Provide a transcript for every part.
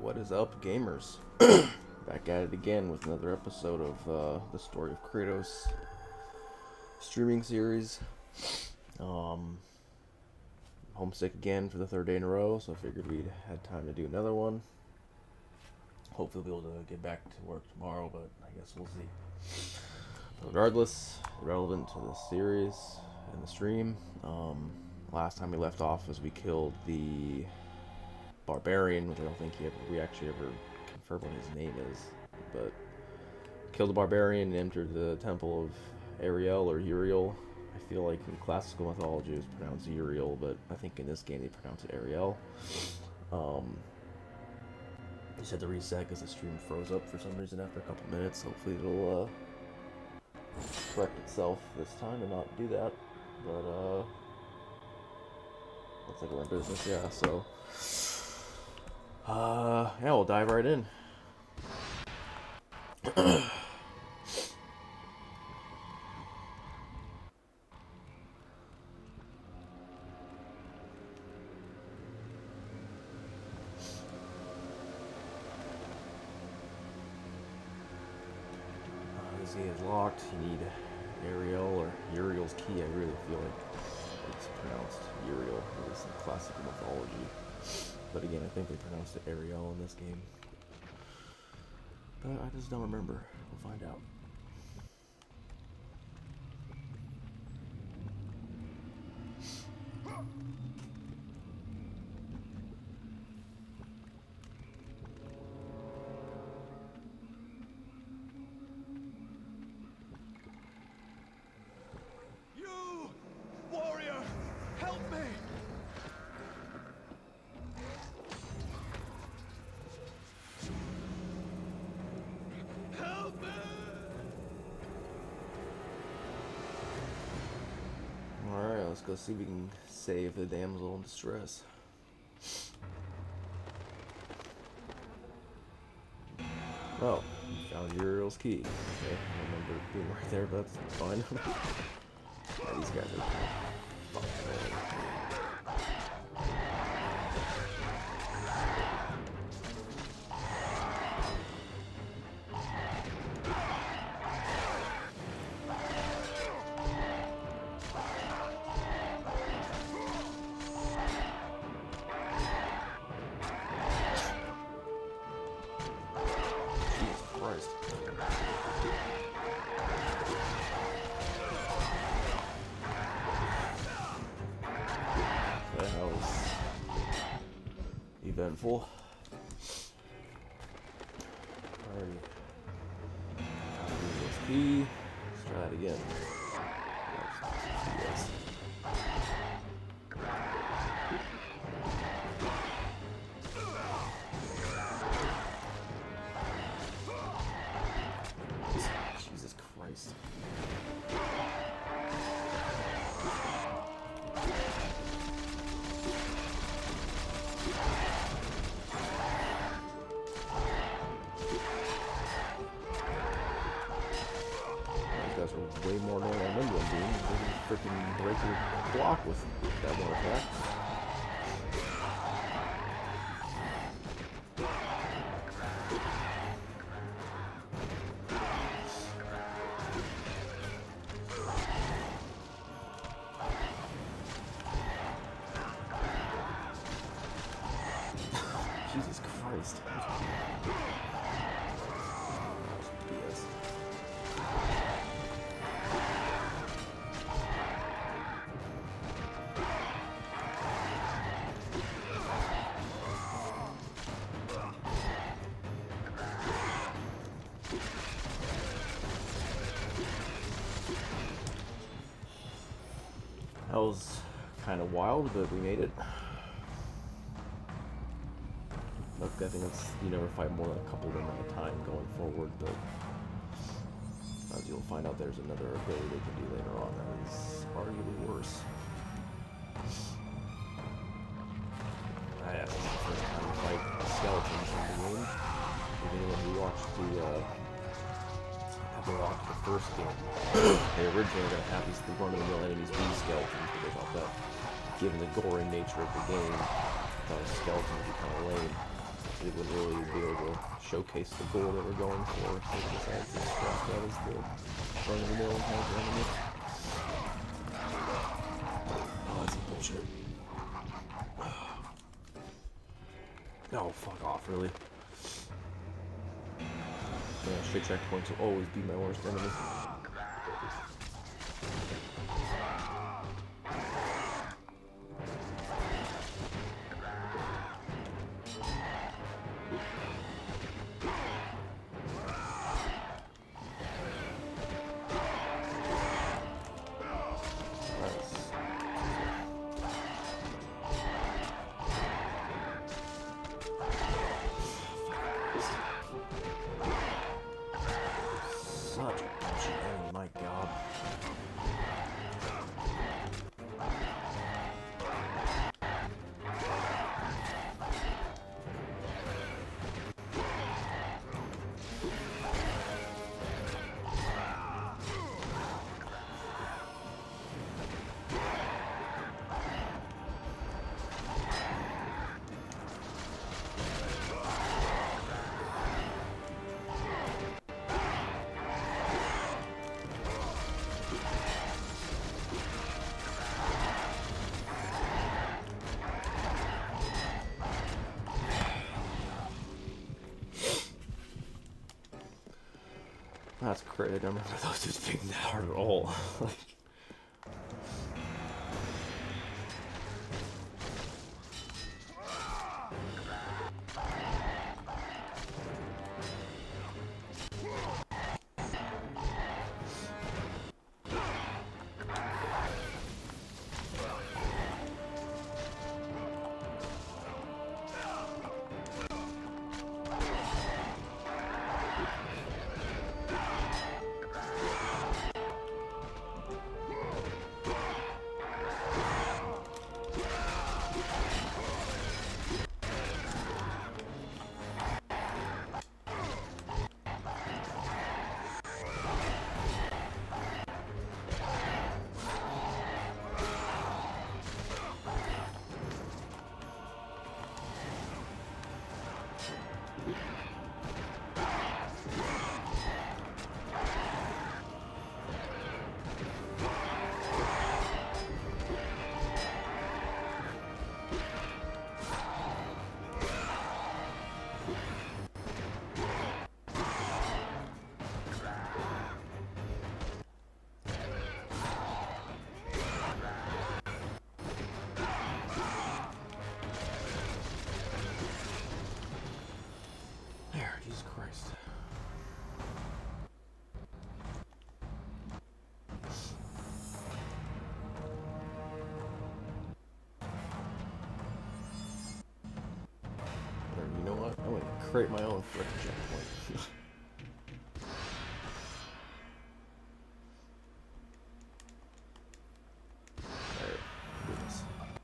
What is up, gamers? Back at it again with another episode of the story of Kratos streaming series. Homesick again for the third day in a row, so I figured we'd had time to do another one. Hopefully we'll be able to get back to work tomorrow, but I guess we'll see. But regardless, relevant to the series and the stream, last time we left off was we killed the Barbarian, which I don't think we actually ever confirmed what his name is, but killed the Barbarian and entered the temple of Ariel or Uriel. I feel like in classical mythology it's pronounced Uriel, but I think in this game they pronounce it Ariel. Just had to reset because the stream froze up for some reason after a couple minutes. Hopefully it'll correct itself this time and not do that, but looks like we're in business, yeah, so yeah, we'll dive right in. This gate is locked. You need Ariel or Uriel's key. I really feel like it's pronounced Uriel. It is in classical mythology. But again, I think they pronounced it Ariel in this game. But I just don't remember. We'll find out. You, warrior, help me! Help me! Alright, let's go see if we can save the damsel in distress. Oh, found Uriel's key. Okay, I don't remember it being right there, but that's fine. Yeah, these guys are fucking annoying. That was eventful. Alrighty. Use this key. Let's try it again. Yes. Jesus Christ. These guys are way more annoying than I remember them being. They can freaking break your block with that one attack. Jesus Christ. BS. That was kind of wild, but we made it. Look, I think it's, you never fight more than a couple of them at a time going forward, but as you'll find out, there's another ability they can do later on that is arguably worse. This is the first time we fight skeletons in the game. Even when we watched the first game, they originally were going to have these run-of-the-mill enemies be skeletons, but they thought that, given the gory nature of the game, thought a skeleton would be kind of lame. So they wouldn't really be able to showcase the goal that we're going for, so we decided to scrap that as the run-of-the-mill counter enemy. Oh, that's some bullshit. Oh, fuck off, really? Yeah, straight checkpoints will always be my worst enemy. Such a bullshit enemy, my god. That's crazy. I don't remember those dudes being that hard at all. Create my own frickin' checkpoint. There, do this.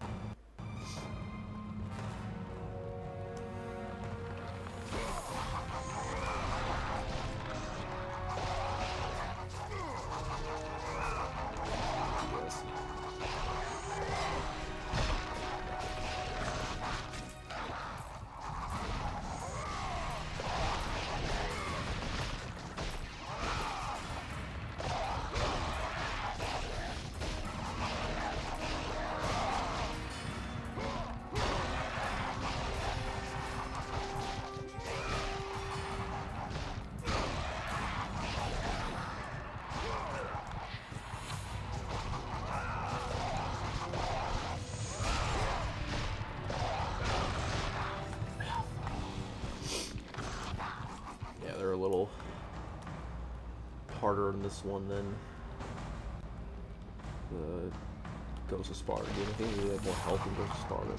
They're a little harder in this one than the Ghost of Sparta. I think they have more health in Ghost of Sparta.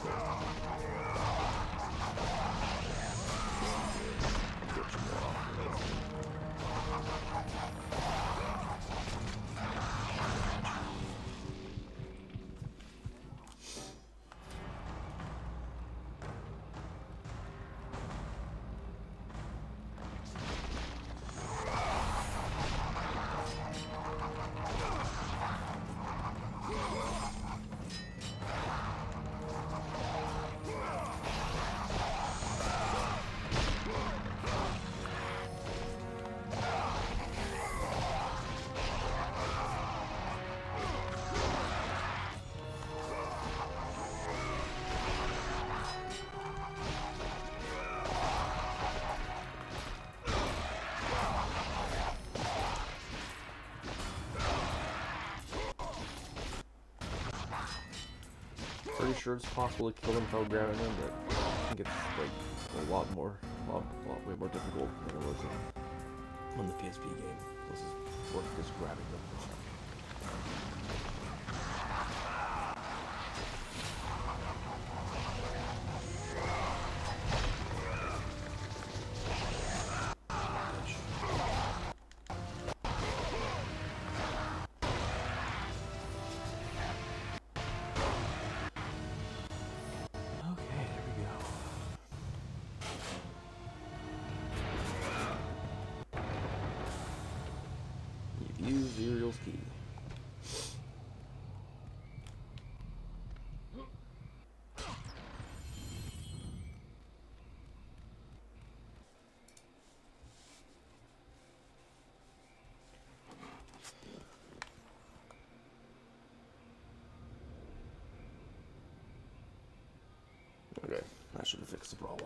pretty sure it's possible to kill them without grabbing them, but I think it's like a lot way more difficult than it was on the PSP game. This is worth just grabbing them. Use Uriel's key. Okay, that should have fixed the problem.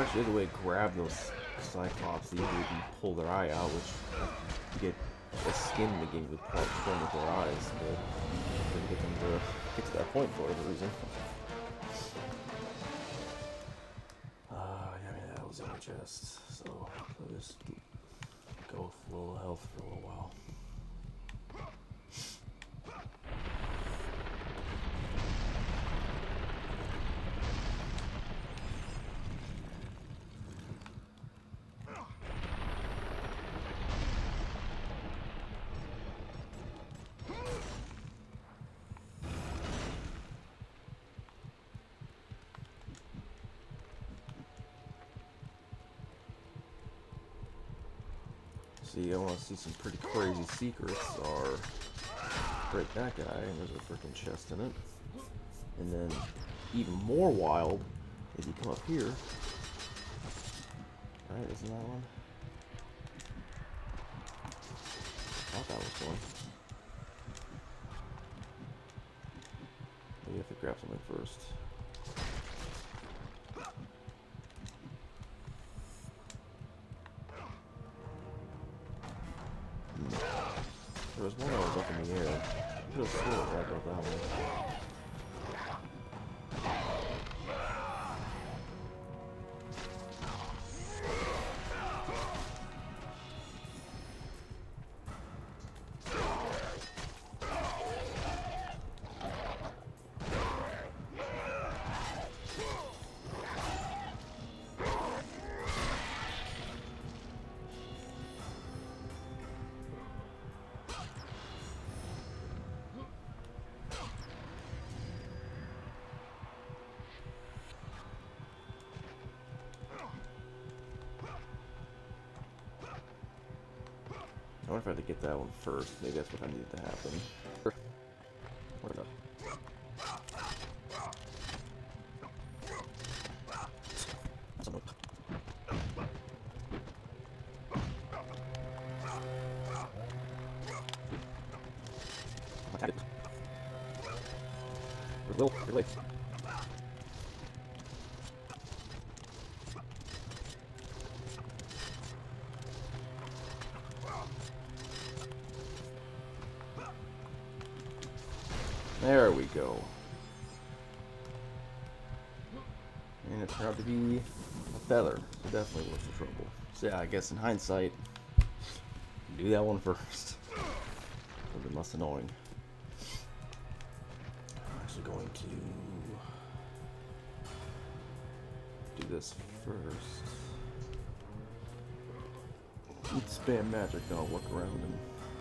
actually is a way to grab those Cyclops easily if you pull their eye out, which you get the skin in the game with pulling with their eyes, but didn't get them to get to that point for whatever reason. Yeah, I mean, that was in my chest, so I'll just go full health for a little while. See, I want to see some pretty crazy secrets, or break that guy, and there's a freaking chest in it. And then, even more wild, is you come up here. Right, isn't that one? I thought that was one. Maybe you have to grab something first. There was one that was up in the air. I could have sworn I got that one. I wonder if I had to get that one first. Maybe that's what I needed to happen. Where'd it go? Really? There we go. And it turned out to be a feather. So definitely worth the trouble. So yeah, I guess in hindsight, do that one first. A little bit less annoying. I'm actually going to do this first. Let's spam magic, then I'll look around and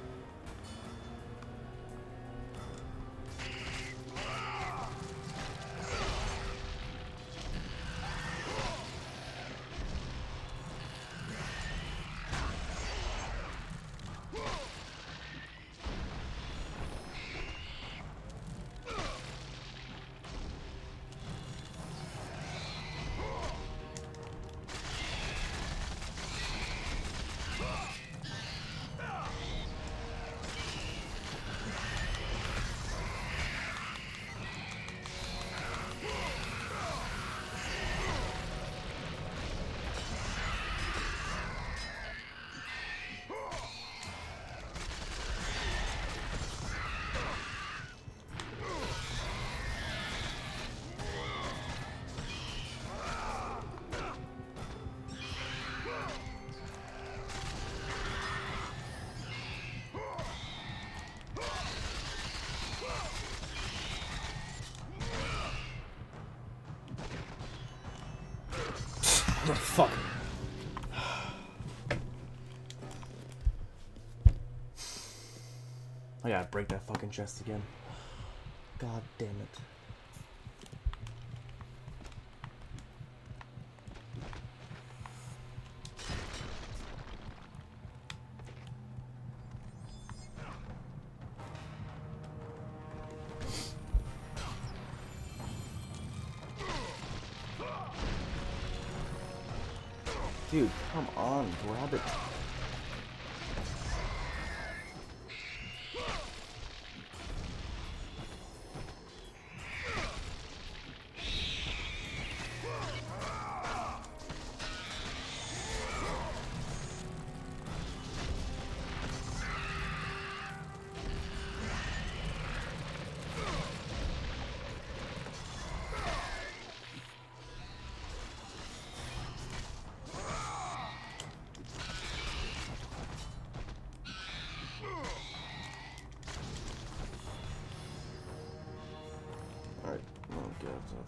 fuck. I gotta break that fucking chest again. God damn it. Dude, come on, grab it.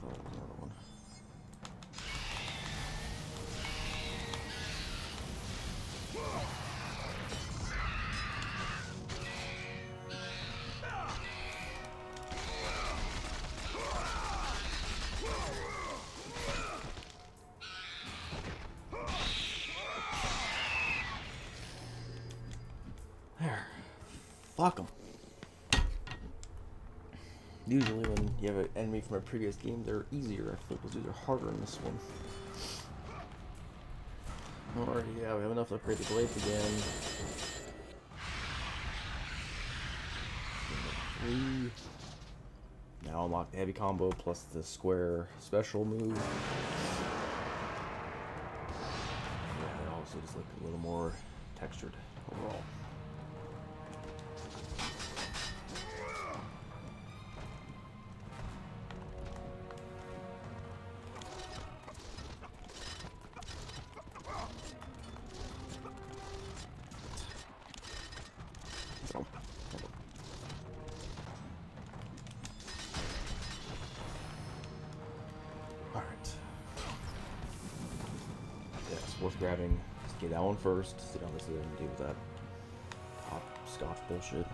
thought it was another one. There. Fuck them. Usually when you have an enemy from a previous game, they're easier. I feel like those dudes are harder in this one. Alright, yeah, we have enough to upgrade the blades again. 3. Now unlock the heavy combo plus the square special move. Yeah, they also just look a little more textured overall. Worth grabbing. Let's get that one first. See how this is going to deal with that hopscotch bullshit.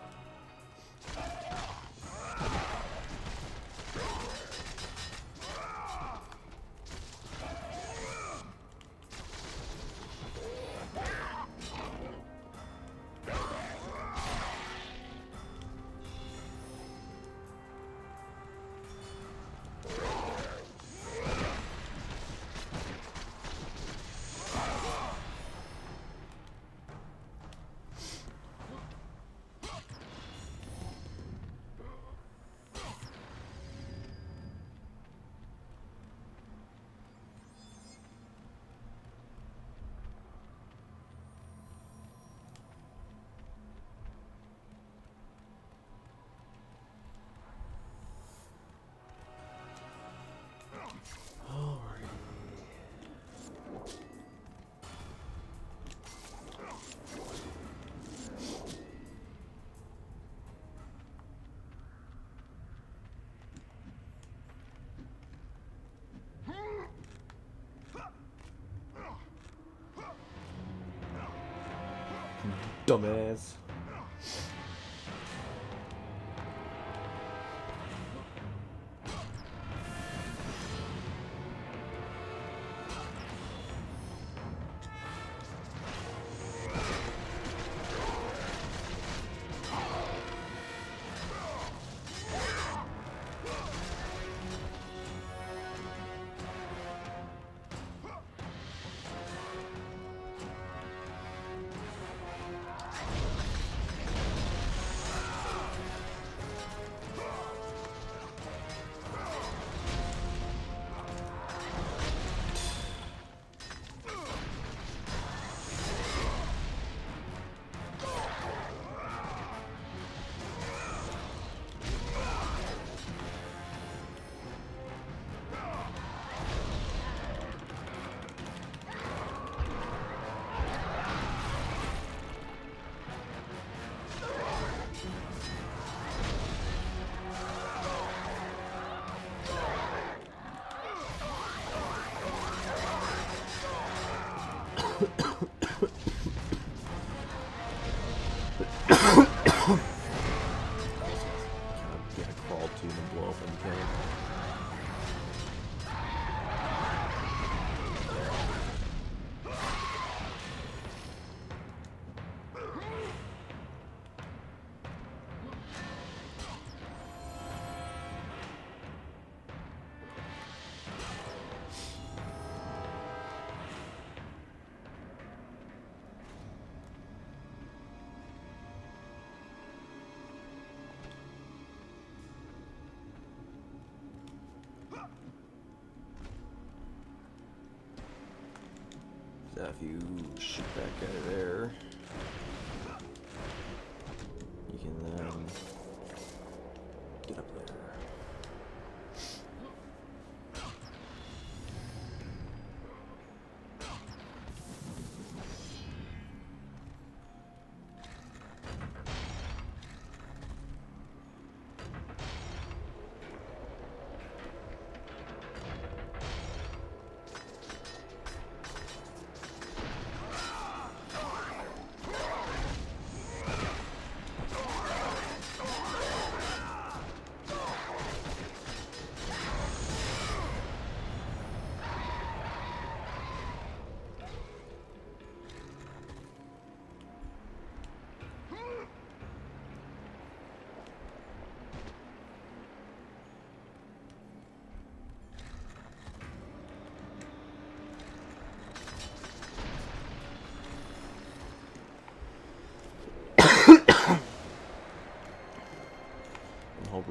Dumbass. If you shoot that guy there, you can then get up there.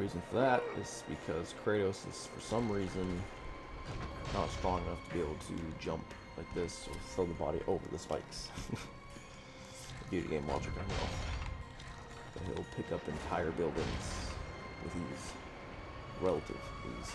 reason for that is because Kratos is, for some reason, not strong enough to be able to jump like this or throw the body over the spikes. Video game logic, I know. But he'll pick up entire buildings with ease. Relative ease.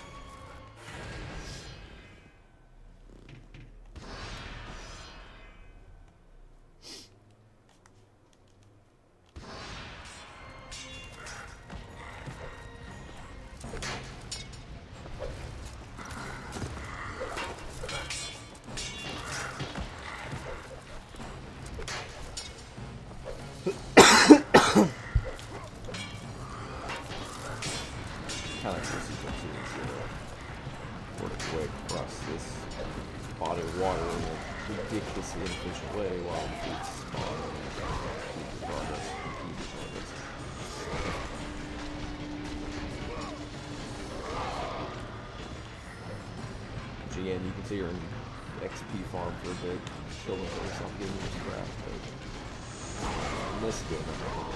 Kind of sequence is work its way across this body of water in a ridiculously inefficient way while the food spawn and keep the progress. Which again, you can see you're in XP farm for a bit, kill them for something, giving you scrap, but in this game,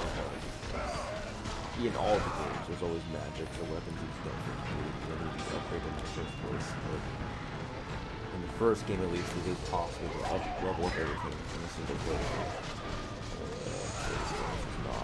in all the games, there's always magic or weapons you don't need to upgrade them in the first place. But in the first game, at least, it is possible to level up everything in a single place. It's not.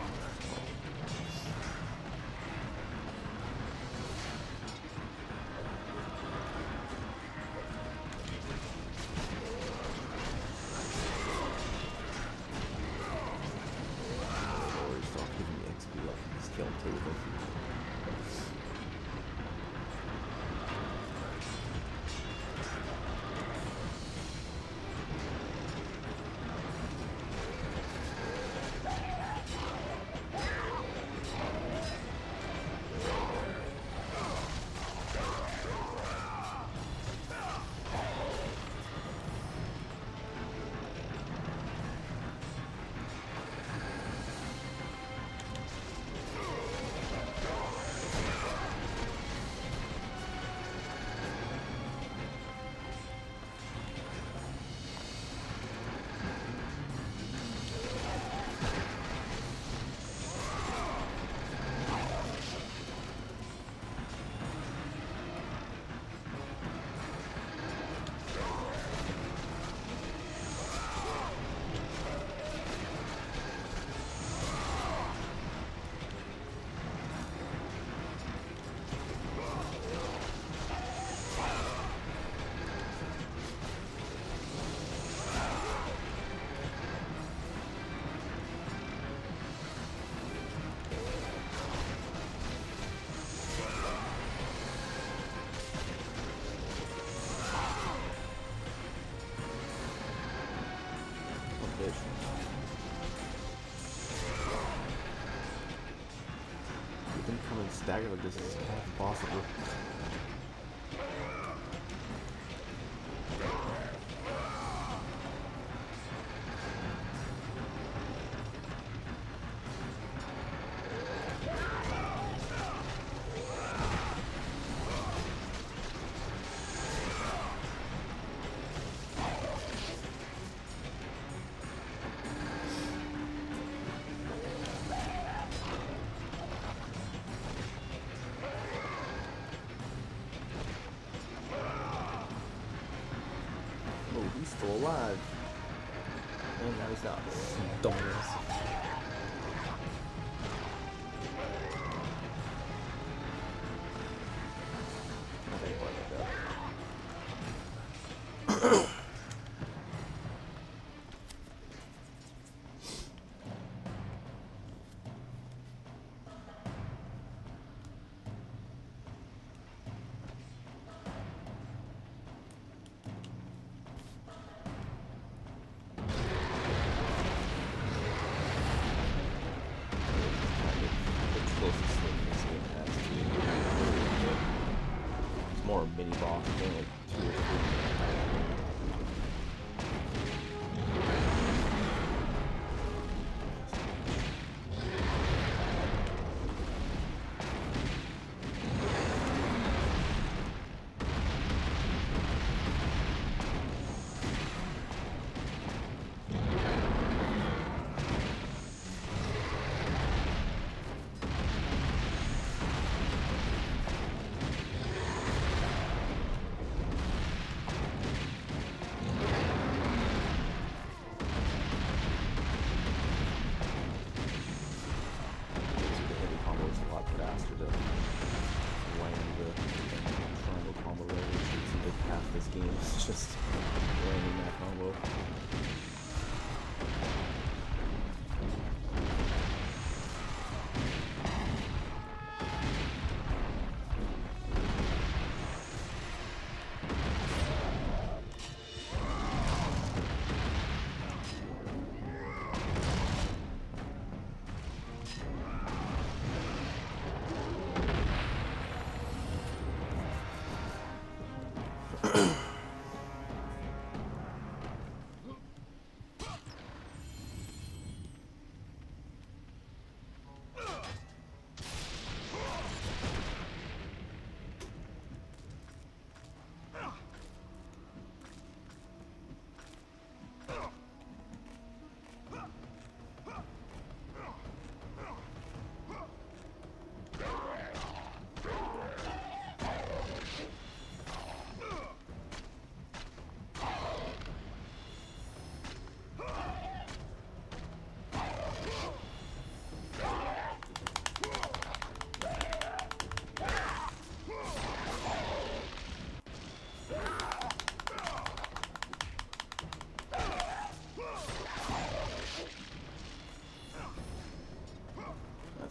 Stagger like this is kind of impossible. He's still alive. And now he's not. Dumbass. More mini boss, I think like 2 or 3.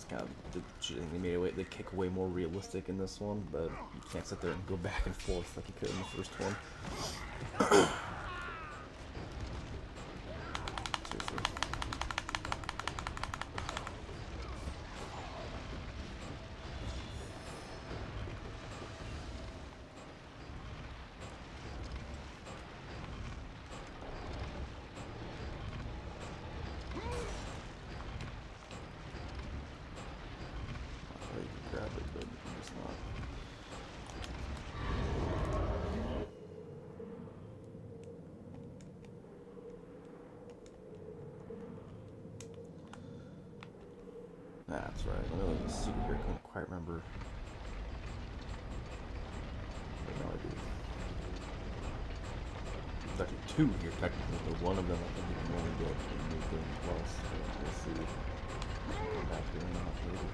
kind of they made the kick way more realistic in this one, but you can't sit there and go back and forth like you could in the first one. Seriously. Grab it, but it's not. That's right. I know there's a secret here. I couldn't quite remember. But now I do. There's actually two here technically, but one of them I think you can only get in New Game Plus. So we'll see. Come back here and not later.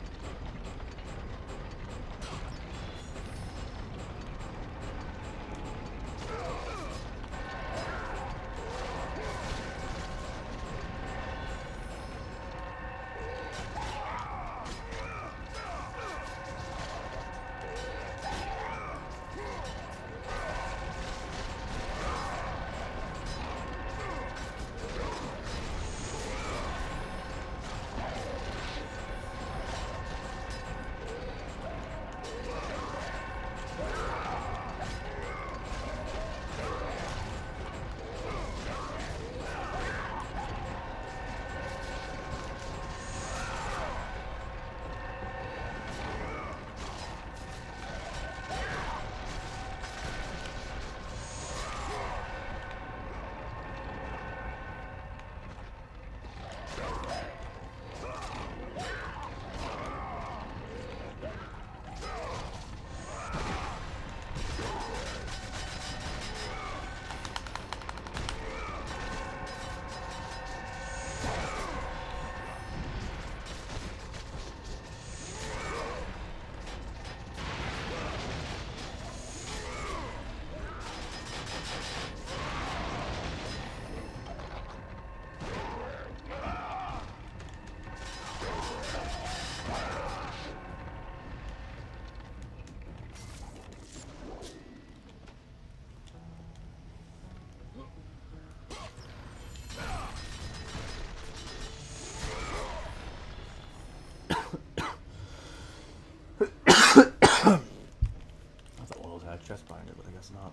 I thought one of those had a chest binder, but I guess not.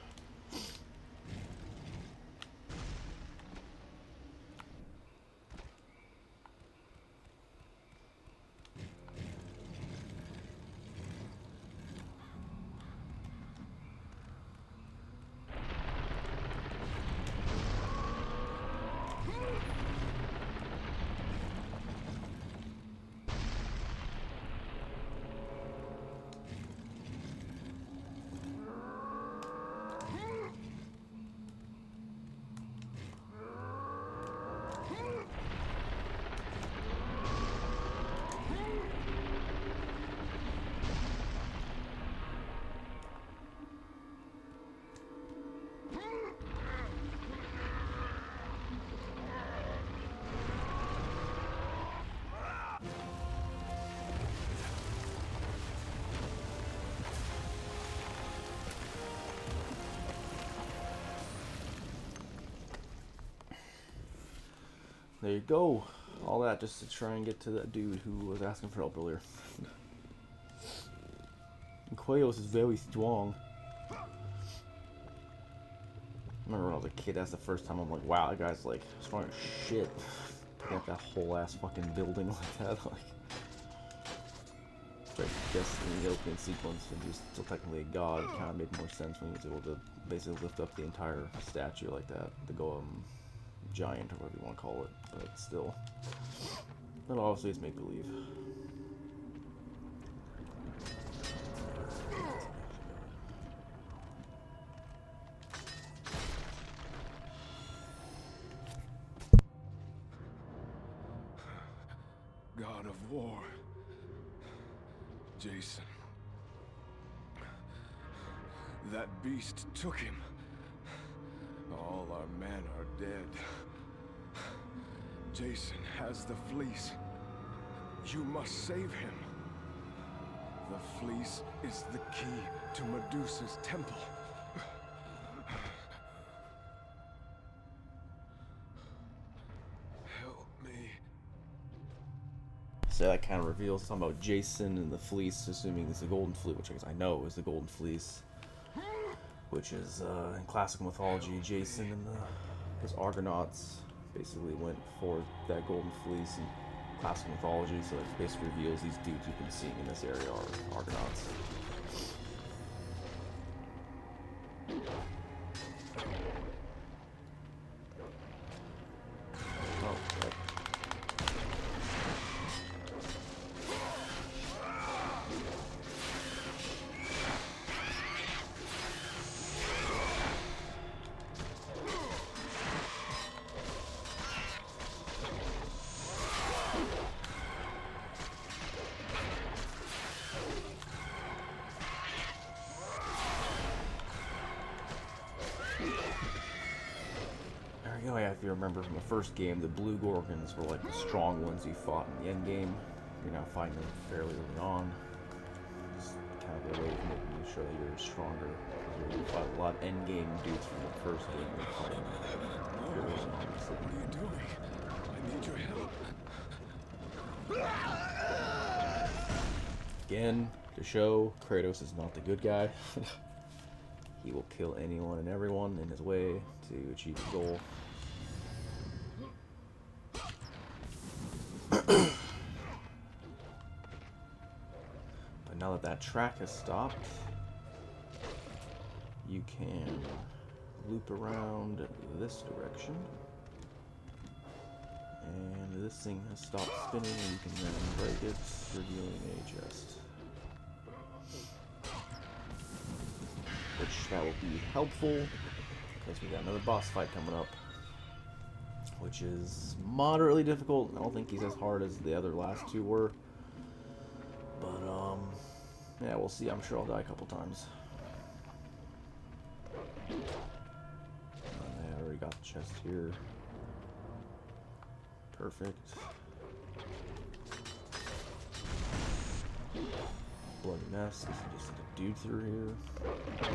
There you go. All that just to try and get to that dude who was asking for help earlier. And Kratos is very strong. I remember when I was a kid, that's the first time I'm like, wow, that guy's like strong as shit. Putting up that whole ass fucking building like that. Like, I guess in the opening sequence, and he's still technically a god, it kind of made more sense when he was able to basically lift up the entire statue like that. The giant, or whatever you want to call it, but still. But obviously it's make-believe. God of War. Jason. That beast took him. All our men are dead. Jason has the fleece. You must save him. The fleece is the key to Medusa's temple. Help me. So that kind of reveals something about Jason and the fleece, assuming it's the golden fleece, which I guess I know is the golden fleece. Which is, in classical mythology, Jason and his Argonauts basically went for that golden fleece in classical mythology, so it basically reveals these dudes you've been seeing in this area are Argonauts. If you remember from the first game, the blue Gorgons were like the strong ones you fought in the end game. You're now fighting them fairly early on. Just kind of a way of making you sure that you're stronger. Because you fought a lot of end game dudes from the first game you're fighting fairly early on. So, What are you doing? I need your help. again, to show Kratos is not the good guy. He will kill anyone and everyone in his way to achieve his goal. But now that that track has stopped, you can loop around this direction. And this thing has stopped spinning and you can then break it, revealing a chest. Which that will be helpful because we got another boss fight coming up, which is moderately difficult. I don't think he's as hard as the other last two were, but yeah, we'll see. I'm sure I'll die a couple times. I already got the chest here. Perfect. Bloody mess. Just a dude through here.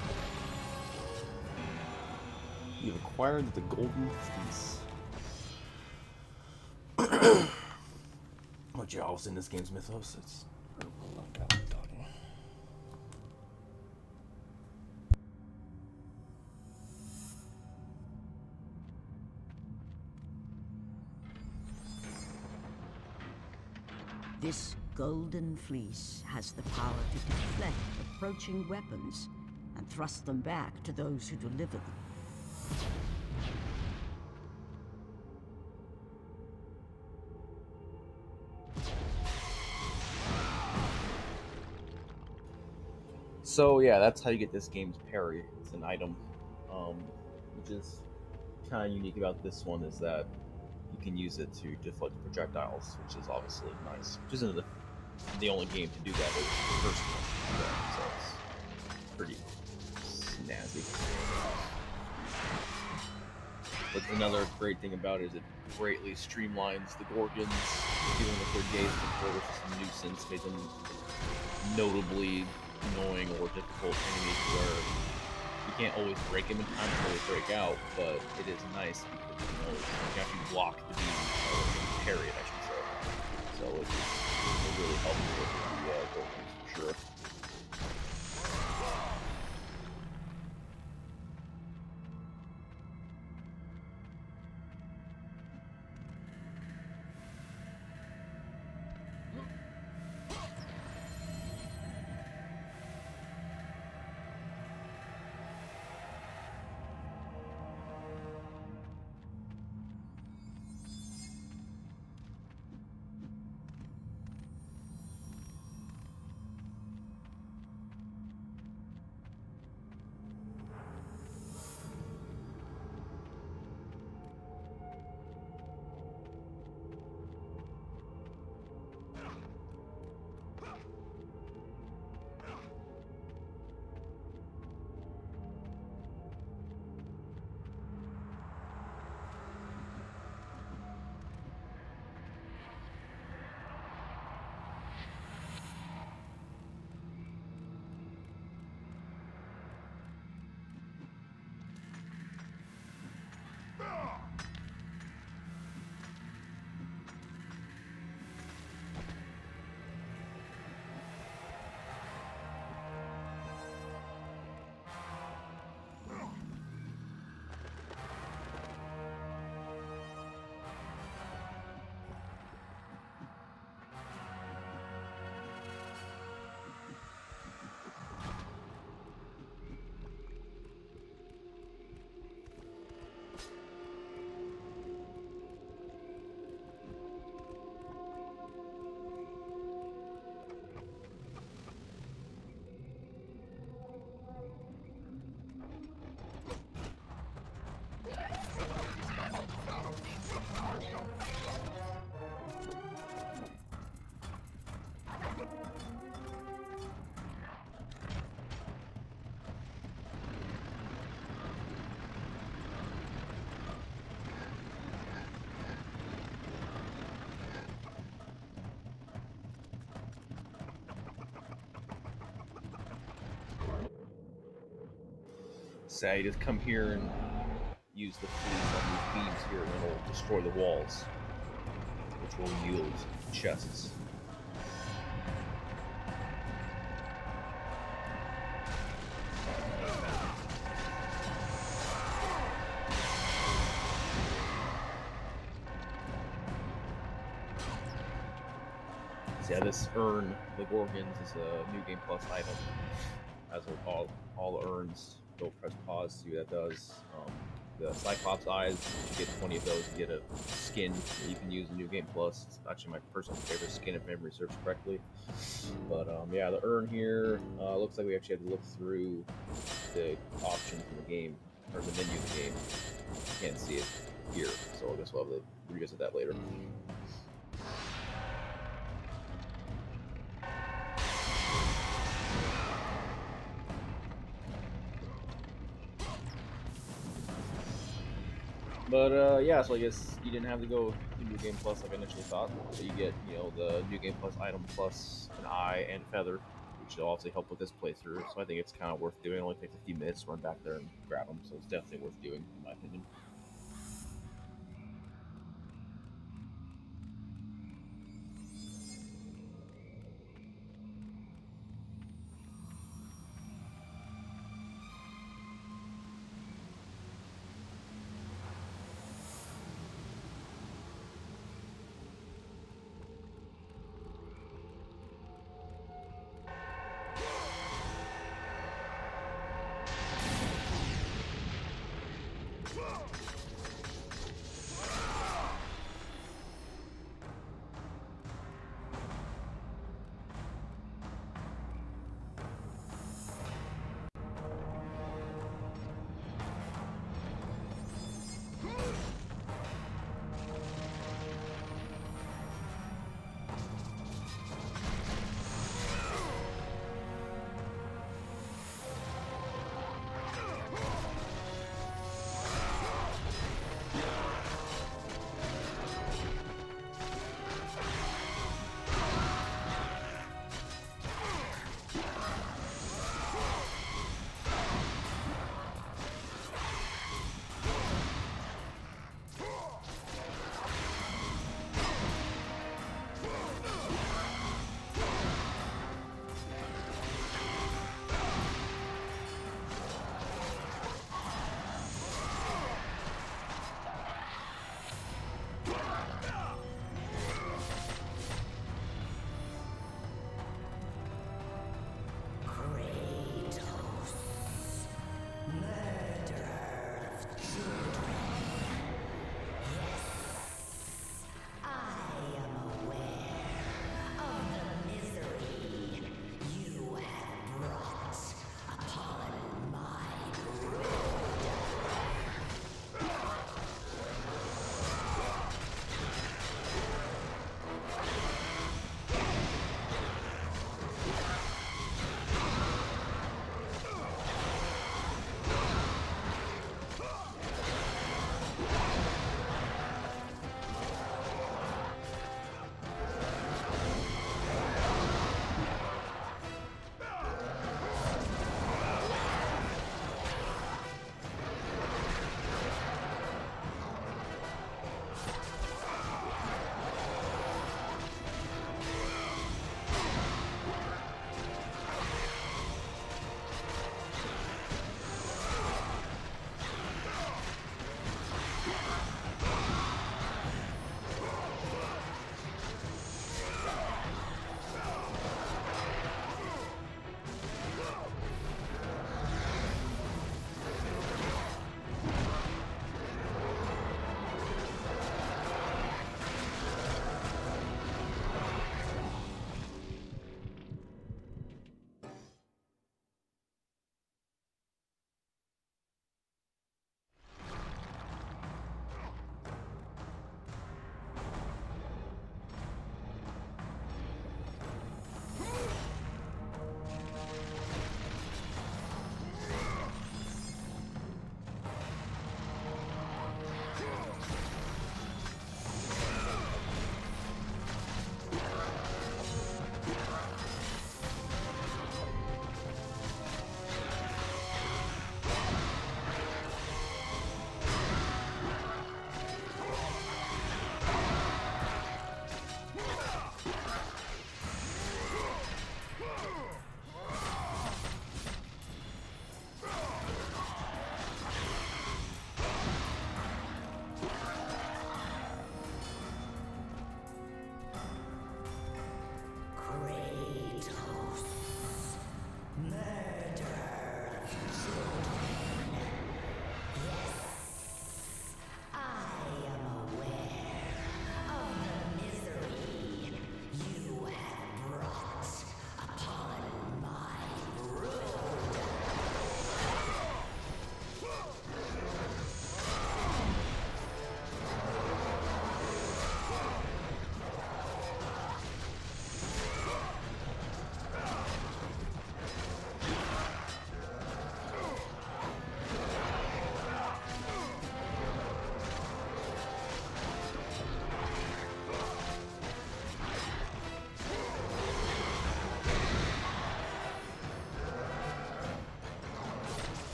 You've acquired the golden fleece. put you all in this game's mythos. It's talking. This golden fleece has the power to deflect approaching weapons and thrust them back to those who deliver them. So yeah, that's how you get this game's parry. It's an item, which is kind of unique about this one is that you can use it to deflect projectiles, which is obviously nice. Which isn't the only game to do that, but it's the first one. So it's pretty snazzy. But another great thing about it is it greatly streamlines the Gorgons, dealing with their gaze before, which is a nuisance, made them notably annoying or difficult enemies where you can't always break them in time before they break out, but it is nice because you can actually block the beam or parry it, I should say. So it really helps with the Gorgons for sure. Say, you just come here and use the fleece on these beams here, and it'll destroy the walls, which will yield chests. So yeah, this urn, the Gorgons, is a New Game Plus item. As with all the urns, don't press pause, see what that does. The Cyclops eyes, you get 20 of those, you get a skin that you can use in New Game Plus. It's actually my personal favorite skin if memory serves correctly. But yeah, the urn here, looks like we actually have to look through the options in the game, or the menu of the game. You can't see it here, so I guess we'll have to revisit that later. But yeah, so I guess you didn't have to go to New Game Plus like I initially thought. So you get, the New Game Plus item plus an eye and feather, which will also help with this playthrough. So I think it's kind of worth doing. It only takes a few minutes to run back there and grab them, so it's definitely worth doing, in my opinion.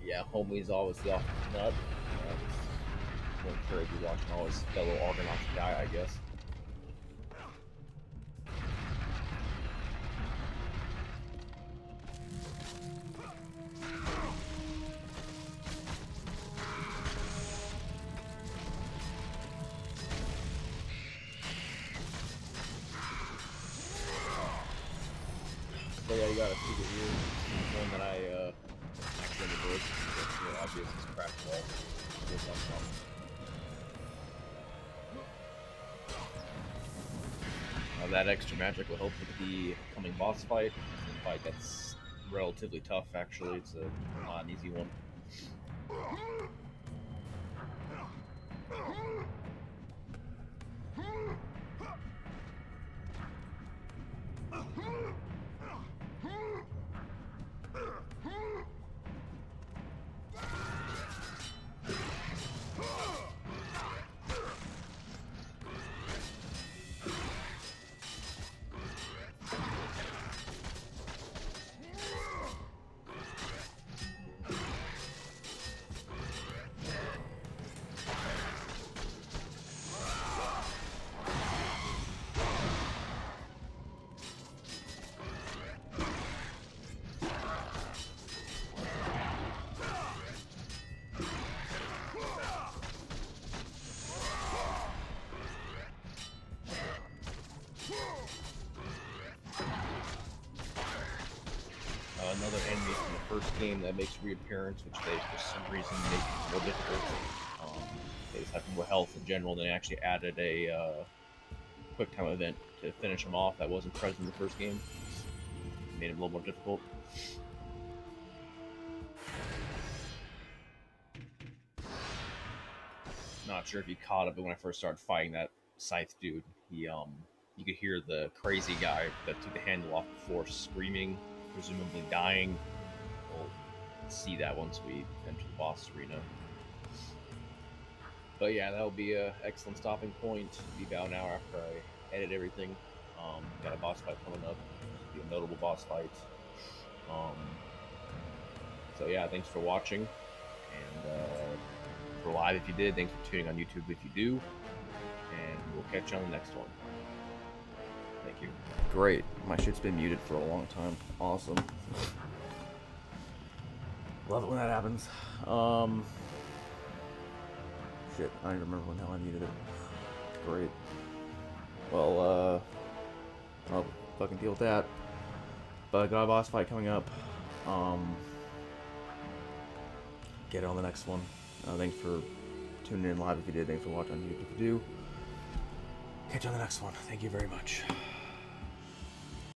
yeah, homie's always the off nut. Went crazy watching all his fellow Argonauts die, I guess. So yeah, you got a secret here. One that I accidentally broke. It's obvious is cracked wall. That extra magic will help with the coming boss fight. The fight that's relatively tough, actually. It's not an easy one. Another enemy from the first game that makes reappearance, which they for some reason make more difficult. They just have more health in general. They actually added a quick time event to finish him off that wasn't present in the first game. It made him a little more difficult. Not sure if you caught it, but when I first started fighting that scythe dude, you could hear the crazy guy that took the handle off before screaming, presumably dying. We'll see that once we enter the boss arena. But yeah, that'll be an excellent stopping point. Be about an hour after I edit everything. Got a boss fight coming up. Be a notable boss fight. So yeah, thanks for watching. And for live if you did, thanks for tuning on YouTube if you do. And we'll catch you on the next one. Thank you. Great. My shit's been muted for a long time. Awesome. Love it when that happens. Shit, I don't even remember when the hell I muted it. Great. Well, I'll fucking deal with that. But I got a boss fight coming up. Get it on the next one. Thanks for tuning in live if you did. Thanks for watching on YouTube if you do. Catch you on the next one. Thank you very much.